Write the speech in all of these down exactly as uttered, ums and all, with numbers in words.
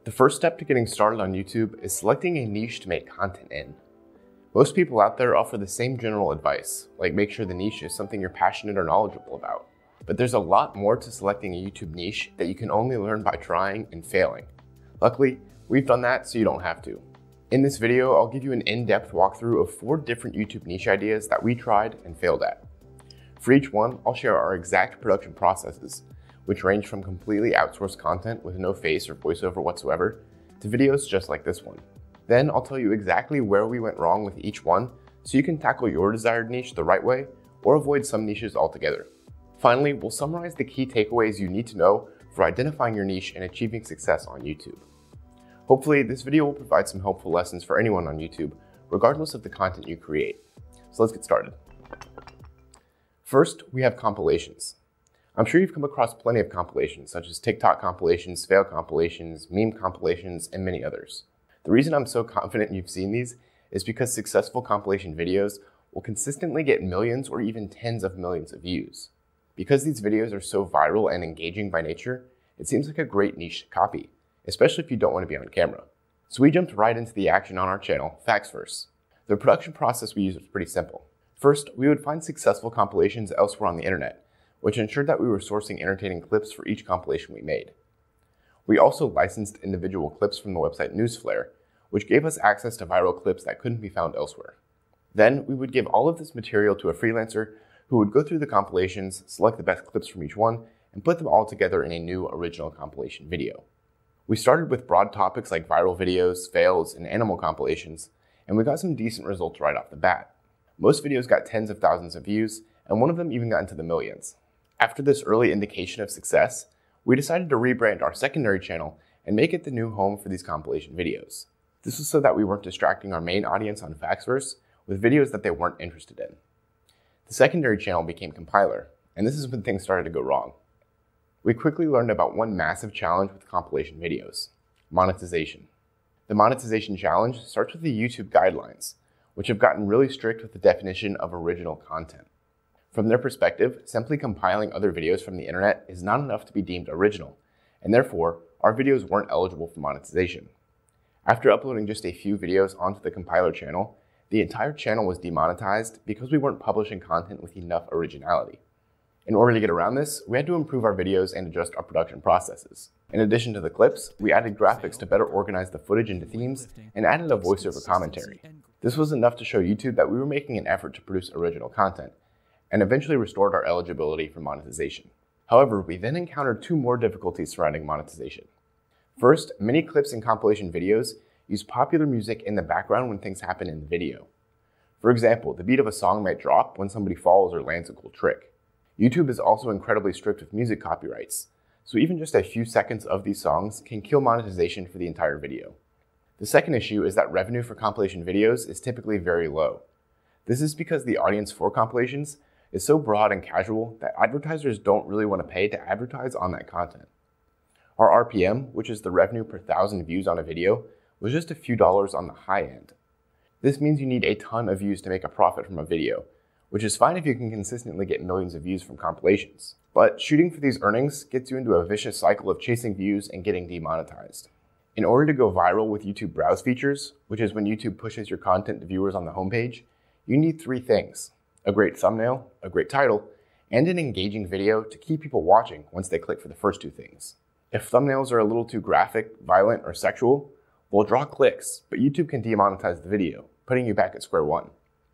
The first step to getting started on YouTube is selecting a niche to make content in. Most people out there offer the same general advice, like make sure the niche is something you're passionate or knowledgeable about. But there's a lot more to selecting a YouTube niche that you can only learn by trying and failing. Luckily, we've done that so you don't have to. In this video, I'll give you an in-depth walkthrough of four different YouTube niche ideas that we tried and failed at. For each one, I'll share our exact production processes, which range from completely outsourced content with no face or voiceover whatsoever, to videos just like this one. Then I'll tell you exactly where we went wrong with each one, so you can tackle your desired niche the right way, or avoid some niches altogether. Finally, we'll summarize the key takeaways you need to know for identifying your niche and achieving success on YouTube. Hopefully, this video will provide some helpful lessons for anyone on YouTube, regardless of the content you create. So let's get started. First, we have compilations. I'm sure you've come across plenty of compilations, such as TikTok compilations, fail compilations, meme compilations, and many others. The reason I'm so confident you've seen these is because successful compilation videos will consistently get millions or even tens of millions of views. Because these videos are so viral and engaging by nature, it seems like a great niche to copy, especially if you don't want to be on camera. So we jumped right into the action on our channel, facts first. The production process we used was pretty simple. First, we would find successful compilations elsewhere on the internet, which ensured that we were sourcing entertaining clips for each compilation we made. We also licensed individual clips from the website Newsflare, which gave us access to viral clips that couldn't be found elsewhere. Then we would give all of this material to a freelancer who would go through the compilations, select the best clips from each one, and put them all together in a new original compilation video. We started with broad topics like viral videos, fails, and animal compilations, and we got some decent results right off the bat. Most videos got tens of thousands of views, and one of them even got into the millions. After this early indication of success, we decided to rebrand our secondary channel and make it the new home for these compilation videos. This was so that we weren't distracting our main audience on Factsverse with videos that they weren't interested in. The secondary channel became Compiler, and this is when things started to go wrong. We quickly learned about one massive challenge with compilation videos: monetization. The monetization challenge starts with the YouTube guidelines, which have gotten really strict with the definition of original content. From their perspective, simply compiling other videos from the internet is not enough to be deemed original, and therefore, our videos weren't eligible for monetization. After uploading just a few videos onto the Compiler channel, the entire channel was demonetized because we weren't publishing content with enough originality. In order to get around this, we had to improve our videos and adjust our production processes. In addition to the clips, we added graphics to better organize the footage into themes and added a voiceover commentary. This was enough to show YouTube that we were making an effort to produce original content, and eventually restored our eligibility for monetization. However, we then encountered two more difficulties surrounding monetization. First, many clips and compilation videos use popular music in the background when things happen in the video. For example, the beat of a song might drop when somebody falls or lands a cool trick. YouTube is also incredibly strict with music copyrights, so even just a few seconds of these songs can kill monetization for the entire video. The second issue is that revenue for compilation videos is typically very low. This is because the audience for compilations is so broad and casual that advertisers don't really want to pay to advertise on that content. Our R P M, which is the revenue per thousand views on a video, was just a few dollars on the high end. This means you need a ton of views to make a profit from a video, which is fine if you can consistently get millions of views from compilations. But shooting for these earnings gets you into a vicious cycle of chasing views and getting demonetized. In order to go viral with YouTube browse features, which is when YouTube pushes your content to viewers on the homepage, you need three things: a great thumbnail, a great title, and an engaging video to keep people watching once they click for the first two things. If thumbnails are a little too graphic, violent, or sexual, they'll draw clicks, but YouTube can demonetize the video, putting you back at square one.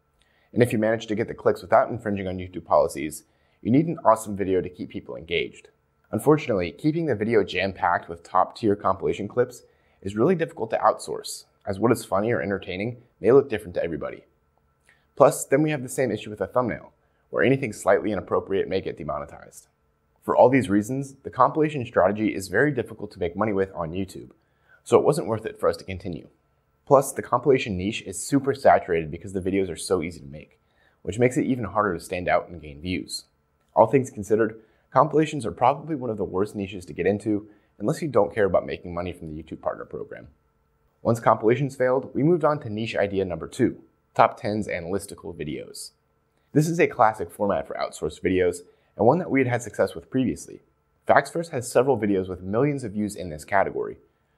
And if you manage to get the clicks without infringing on YouTube policies, you need an awesome video to keep people engaged. Unfortunately, keeping the video jam-packed with top-tier compilation clips is really difficult to outsource, as what is funny or entertaining may look different to everybody. Plus, then we have the same issue with a thumbnail, where anything slightly inappropriate may get demonetized. For all these reasons, the compilation strategy is very difficult to make money with on YouTube, so it wasn't worth it for us to continue. Plus, the compilation niche is super saturated because the videos are so easy to make, which makes it even harder to stand out and gain views. All things considered, compilations are probably one of the worst niches to get into unless you don't care about making money from the YouTube Partner Program. Once compilations failed, we moved on to niche idea number two: top tens and listicle videos. This is a classic format for outsourced videos, and one that we had had success with previously. Factsverse has several videos with millions of views in this category,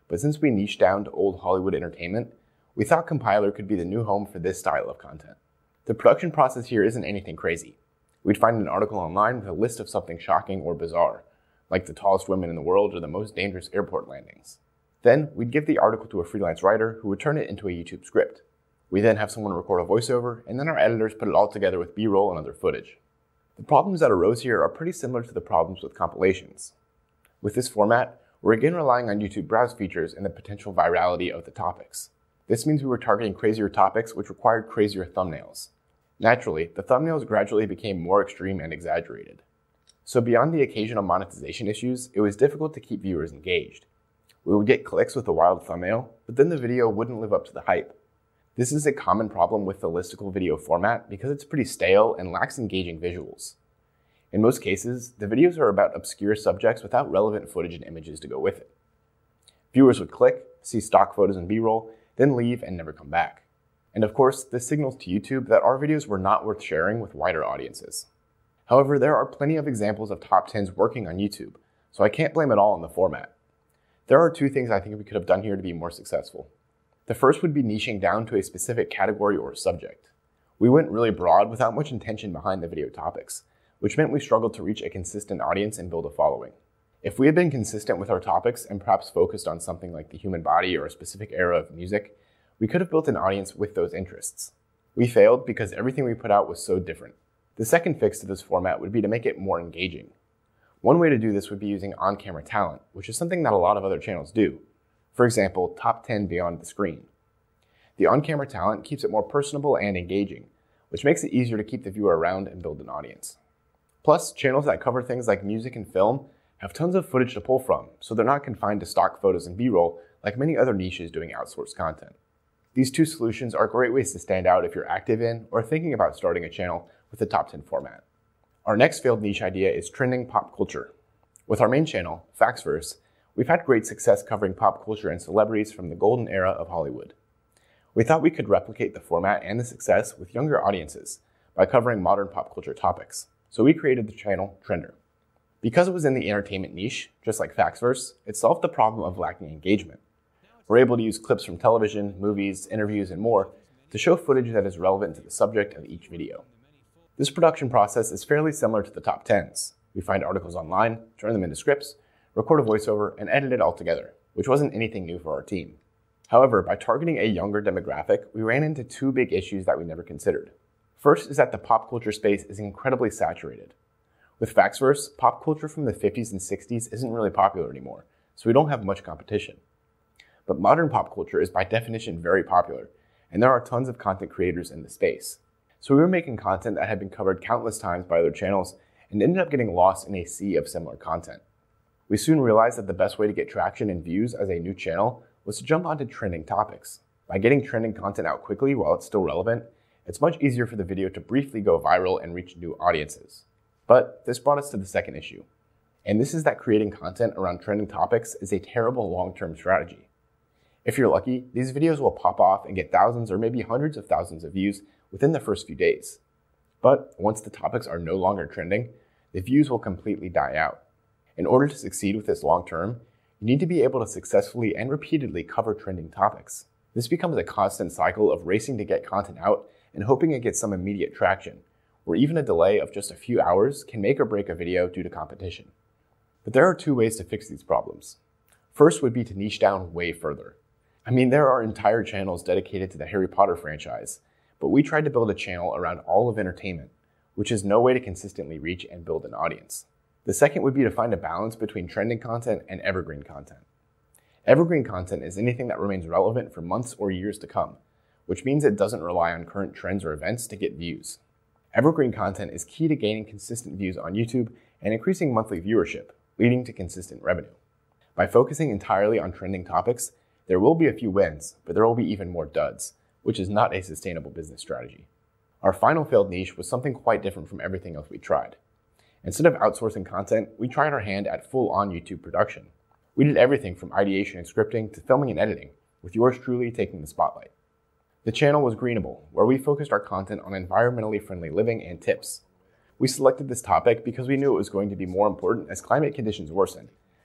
but since we niched down to old Hollywood entertainment, we thought Compiler could be the new home for this style of content. The production process here isn't anything crazy. We'd find an article online with a list of something shocking or bizarre, like the tallest women in the world or the most dangerous airport landings. Then, we'd give the article to a freelance writer who would turn it into a YouTube script. We then have someone record a voiceover, and then our editors put it all together with B-roll and other footage. The problems that arose here are pretty similar to the problems with compilations. With this format, we're again relying on YouTube browse features and the potential virality of the topics. This means we were targeting crazier topics which required crazier thumbnails. Naturally, the thumbnails gradually became more extreme and exaggerated. So beyond the occasional monetization issues, it was difficult to keep viewers engaged. We would get clicks with a wild thumbnail, but then the video wouldn't live up to the hype. This is a common problem with the listicle video format because it's pretty stale and lacks engaging visuals. In most cases, the videos are about obscure subjects without relevant footage and images to go with it. Viewers would click, see stock photos and B-roll, then leave and never come back. And of course, this signals to YouTube that our videos were not worth sharing with wider audiences. However, there are plenty of examples of top tens working on YouTube, so I can't blame it all on the format. There are two things I think we could have done here to be more successful. The first would be niching down to a specific category or subject. We went really broad without much intention behind the video topics, which meant we struggled to reach a consistent audience and build a following. If we had been consistent with our topics and perhaps focused on something like the human body or a specific era of music, we could have built an audience with those interests. We failed because everything we put out was so different. The second fix to this format would be to make it more engaging. One way to do this would be using on-camera talent, which is something that a lot of other channels do. For example, top ten beyond the screen. The on-camera talent keeps it more personable and engaging, which makes it easier to keep the viewer around and build an audience. Plus, channels that cover things like music and film have tons of footage to pull from, so they're not confined to stock photos and B-roll like many other niches doing outsourced content. These two solutions are great ways to stand out if you're active in or thinking about starting a channel with the top ten format. Our next failed niche idea is trending pop culture. With our main channel, Factsverse, we've had great success covering pop culture and celebrities from the golden era of Hollywood. We thought we could replicate the format and the success with younger audiences by covering modern pop culture topics, so we created the channel Trender. Because it was in the entertainment niche, just like Factsverse, it solved the problem of lacking engagement. We're able to use clips from television, movies, interviews, and more to show footage that is relevant to the subject of each video. This production process is fairly similar to the top tens. We find articles online, turn them into scripts, record a voiceover, and edit it all together, which wasn't anything new for our team. However, by targeting a younger demographic, we ran into two big issues that we never considered. First is that the pop culture space is incredibly saturated. With Factsverse, pop culture from the fifties and sixties isn't really popular anymore, so we don't have much competition. But modern pop culture is by definition very popular, and there are tons of content creators in the space. So we were making content that had been covered countless times by other channels and ended up getting lost in a sea of similar content. We soon realized that the best way to get traction and views as a new channel was to jump onto trending topics. By getting trending content out quickly while it's still relevant, it's much easier for the video to briefly go viral and reach new audiences. But this brought us to the second issue. And this is that creating content around trending topics is a terrible long-term strategy. If you're lucky, these videos will pop off and get thousands or maybe hundreds of thousands of views within the first few days. But once the topics are no longer trending, the views will completely die out. In order to succeed with this long term, you need to be able to successfully and repeatedly cover trending topics. This becomes a constant cycle of racing to get content out and hoping it gets some immediate traction, where even a delay of just a few hours can make or break a video due to competition. But there are two ways to fix these problems. First would be to niche down way further. I mean, there are entire channels dedicated to the Harry Potter franchise, but we tried to build a channel around all of entertainment, which is no way to consistently reach and build an audience. The second would be to find a balance between trending content and evergreen content. Evergreen content is anything that remains relevant for months or years to come, which means it doesn't rely on current trends or events to get views. Evergreen content is key to gaining consistent views on YouTube and increasing monthly viewership, leading to consistent revenue. By focusing entirely on trending topics, there will be a few wins, but there will be even more duds, which is not a sustainable business strategy. Our final failed niche was something quite different from everything else we tried. Instead of outsourcing content, we tried our hand at full-on YouTube production. We did everything from ideation and scripting to filming and editing, with yours truly taking the spotlight. The channel was Greenable, where we focused our content on environmentally friendly living and tips. We selected this topic because we knew it was going to be more important as climate conditions worsen,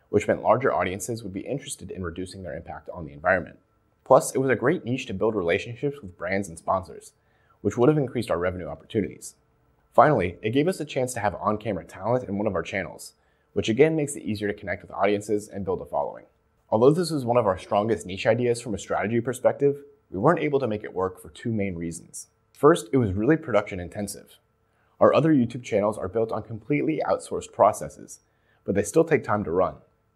which meant larger audiences would be interested in reducing their impact on the environment. Plus, it was a great niche to build relationships with brands and sponsors, which would have increased our revenue opportunities. Finally, it gave us a chance to have on-camera talent in one of our channels, which again makes it easier to connect with audiences and build a following. Although this was one of our strongest niche ideas from a strategy perspective, we weren't able to make it work for two main reasons. First, it was really production intensive. Our other YouTube channels are built on completely outsourced processes, but they still take time to run.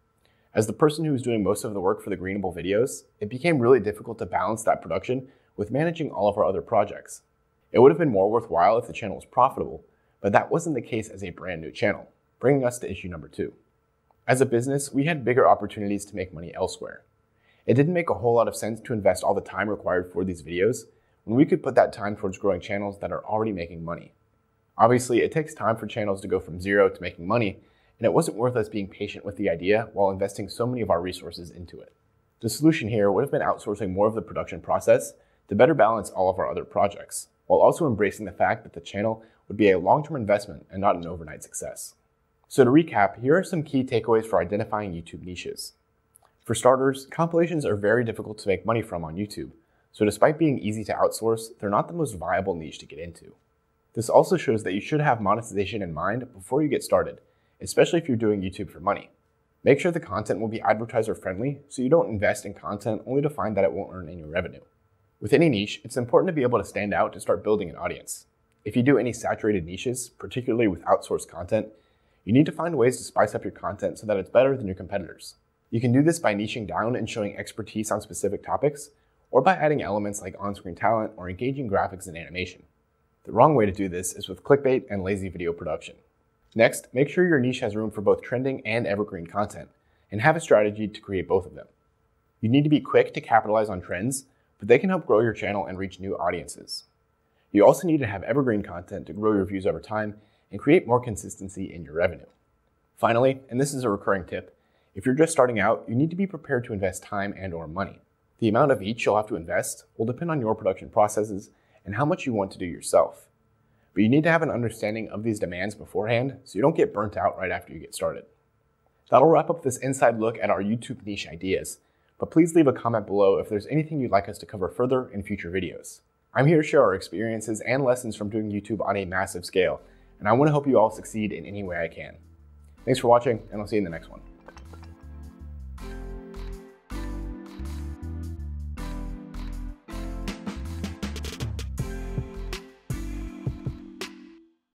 As the person who was doing most of the work for the Greenable videos, it became really difficult to balance that production with managing all of our other projects. It would have been more worthwhile if the channel was profitable, but that wasn't the case as a brand new channel, bringing us to issue number two. As a business, we had bigger opportunities to make money elsewhere. It didn't make a whole lot of sense to invest all the time required for these videos when we could put that time towards growing channels that are already making money. Obviously, it takes time for channels to go from zero to making money, and it wasn't worth us being patient with the idea while investing so many of our resources into it. The solution here would have been outsourcing more of the production process to better balance all of our other projects, while also embracing the fact that the channel would be a long-term investment and not an overnight success. So to recap, here are some key takeaways for identifying YouTube niches. For starters, compilations are very difficult to make money from on YouTube, so despite being easy to outsource, they're not the most viable niche to get into. This also shows that you should have monetization in mind before you get started, especially if you're doing YouTube for money. Make sure the content will be advertiser friendly so you don't invest in content only to find that it won't earn any revenue. With any niche, it's important to be able to stand out to start building an audience. If you do any saturated niches, particularly with outsourced content, you need to find ways to spice up your content so that it's better than your competitors. You can do this by niching down and showing expertise on specific topics, or by adding elements like on-screen talent or engaging graphics and animation. The wrong way to do this is with clickbait and lazy video production. Next, make sure your niche has room for both trending and evergreen content, and have a strategy to create both of them. You need to be quick to capitalize on trends, but they can help grow your channel and reach new audiences. You also need to have evergreen content to grow your views over time and create more consistency in your revenue. Finally, and this is a recurring tip, if you're just starting out, you need to be prepared to invest time and or money. The amount of each you'll have to invest will depend on your production processes and how much you want to do yourself. But you need to have an understanding of these demands beforehand so you don't get burnt out right after you get started. That'll wrap up this inside look at our YouTube niche ideas, but please leave a comment below if there's anything you'd like us to cover further in future videos. I'm here to share our experiences and lessons from doing YouTube on a massive scale, and I want to help you all succeed in any way I can. Thanks for watching, and I'll see you in the next one.